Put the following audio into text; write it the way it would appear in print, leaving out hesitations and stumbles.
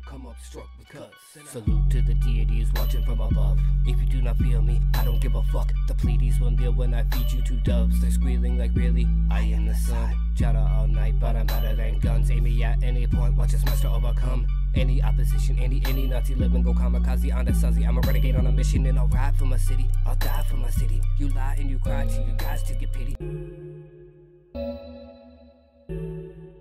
come up struck with cuts. Salute to the deities watching from above. If you do not feel me, I don't give a fuck. The Pleiades will kneel when I feed you two doves. They're squealing like really, I am the sun. Chatter all night, but I'm better than guns. Aim me at any point, watch this master overcome any opposition, any Nazi living, go kamikaze on the suzy. I'm a renegade on a mission and I'll ride for my city, I'll die for my city. You lie and you cry to you guys to get pity.